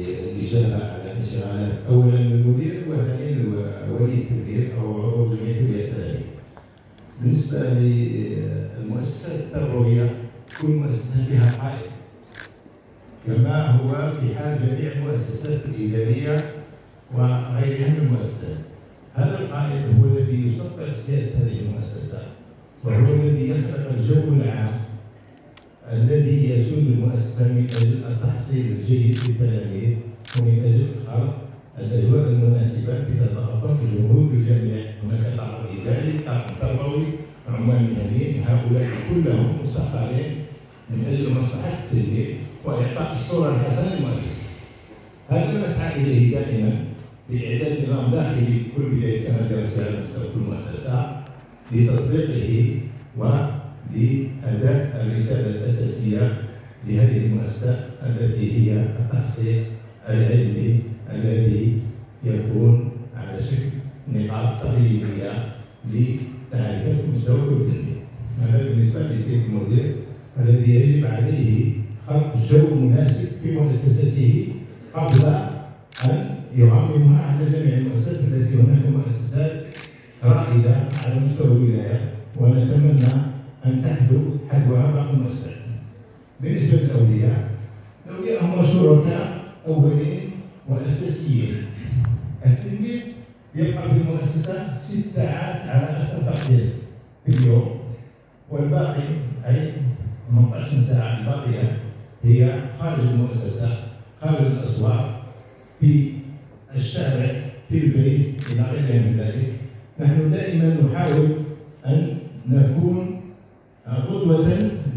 الإجابة على انشغالات أولا المدير وثانيا ولي التدريس أو عضو جمعية تربية التلاميذ. بالنسبة للمؤسسات التربوية كل مؤسسة فيها قائد كما هو في حال جميع المؤسسات الإدارية وغيرها من المؤسسات. هذا القائد هو الذي يسطر سياسة هذه المؤسسات وهو الذي يخلق الجو العام الذي يسود المؤسسة من أجل التحصيل الجيد للتلاميذ ومن أجل خلق الأجواء المناسبة لتتوافق جهود الجميع. هناك طاقم إداري، طاقم تربوي، عمال مهنيين، هؤلاء كلهم مسخرين من أجل مصلحة التلميذ وإعطاء الصورة الحسنة للمؤسسة. هذا ما نسعى إليه دائما بإعداد نظام داخلي كل بداية سنة دراسية على مستوى كل مؤسسة لتطبيقه ولأداء الرسالة الأساسية لهذه المؤسسة التي هي التحصيل العلمي الذي يكون على شكل نقاط تغييرية لتعريفات مستوى كل تلميذ. هذا بالنسبة لسيد المدير الذي يجب عليه خلق جو مناسب في مؤسسته قبل أن يعممها على جميع المؤسسات التي هناك مؤسسات رائدة على مستوى الولاية ونتمنى أن تحدو حذوها باقي المؤسسات. بالنسبة للأولياء، الأولياء هم شركاء أولين وأساسيين. التلميذ يبقى في المؤسسة 6 ساعات على أقل تقدير في اليوم، والباقي أي 18 ساعة الباقية هي خارج المؤسسة، خارج الأسواق، في الشارع، في البيت، إلى غير من ذلك. نحن دائما نحاول أن نكون قدوة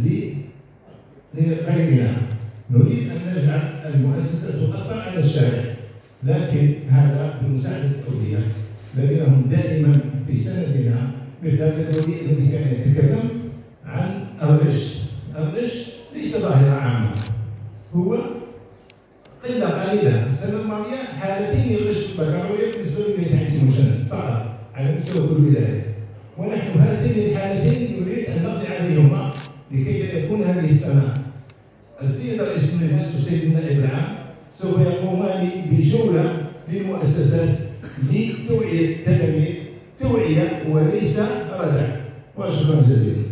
لغيرنا. نريد أن نجعل المؤسسة تطبق على الشارع، لكن هذا بمساعدة الأولياء الذين هم دائما في سندنا، مثل هذا الولي الذي كان يتكلم عن الغش. الغش ليس ظاهرة عامة، هو قلة قليلة. السنة الماضية حالتين يغش في البكالوريا بالنسبة لولاية عين مشند فقط على مستوى كل ولاية، ونحن هاتين الحالتين نريد أن نقضي عليهما لكي لا يكون هذه السنة. السيد رئيس المجلس والسيد النائب العام سوف يقومان بجولة للمؤسسات لتوعية التلاميذ، توعية وليس ردع. وشكرا جزيلا.